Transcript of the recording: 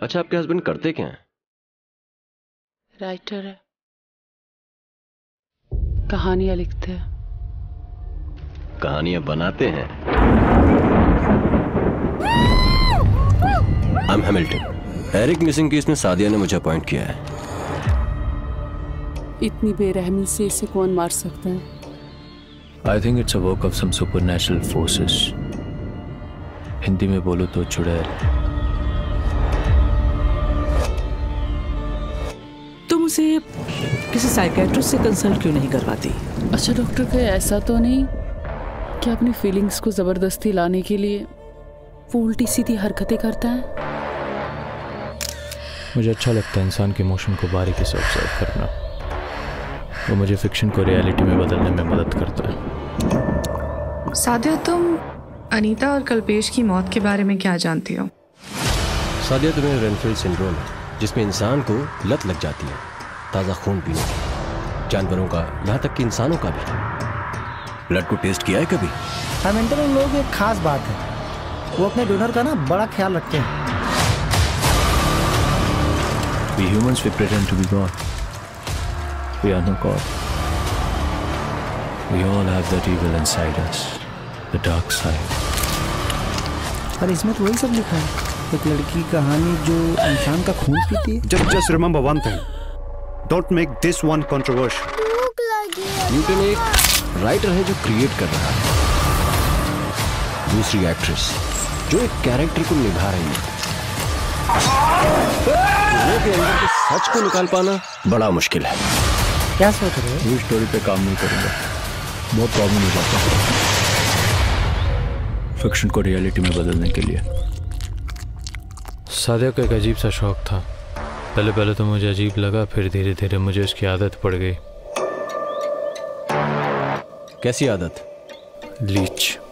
अच्छा, आपके हस्बैंड करते क्या हैं? राइटर है, कहानियां लिखते हैं। कहानियां बनाते हैं। I am Hamilton. Eric missing case में सादिया ने मुझे अपॉइंट किया है। इतनी बेरहमी से इसे कौन मार सकता है? I think it's a work of some supernatural forces. Hindi में बोलो तो चुड़ैल। तुम उसे किसी साइकेट्रिस्ट से कंसल्ट क्यों नहीं करवाती? अच्छा डॉक्टर, कोई ऐसा तो नहीं कि अपनी फीलिंग्स को जबरदस्ती लाने के लिए वो उल्टी सीधी हरकतें करता है? मुझे अच्छा लगता है इंसान के इमोशन को बारीकी से ऑब्जर्व करना। वो मुझे फिक्शन को रियलिटी में बदलने में मदद करता है। सादिया, तुम अनीता और कल्पेश की मौत के बारे में क्या जानती हो? सादिया, तुम्हें रेनफील्ड सिंड्रोम है, जिसमें इंसान को लत लग जाती है ताज़ा खून पीने की, जानवरों का, यहाँ तक कि इंसानों का भी। ब्लड को टेस्ट किया है कभी? हैमिल्टन उन लोगों की एक खास बात है, वो अपने डोनर का ना बड़ा ख्याल रखते हैं। We humans, we pretend to be God. We are no God. We all have that evil inside us, the dark side. और इसमें तो वही सब लिखा है, एक लड़की की कहानी जो इंसान का खून पीती है। Just remember one thing. Don't make this one controversial. Newton एक राइटर है जो क्रिएट कर रहा है, दूसरी एक्ट्रेस जो एक कैरेक्टर को निभा रही है। दोनों के अंदर के सच को निकाल पाना बड़ा मुश्किल है। क्या सोच रहे हो? ये स्टोरी पे काम नहीं करूंगा, बहुत प्रॉब्लम हो जाता है फिक्शन को रियलिटी में बदलने के लिए। सादिया को एक अजीब सा शौक था। पहले तो मुझे अजीब लगा, फिर धीरे धीरे मुझे उसकी आदत पड़ गई। कैसी आदत? लीच।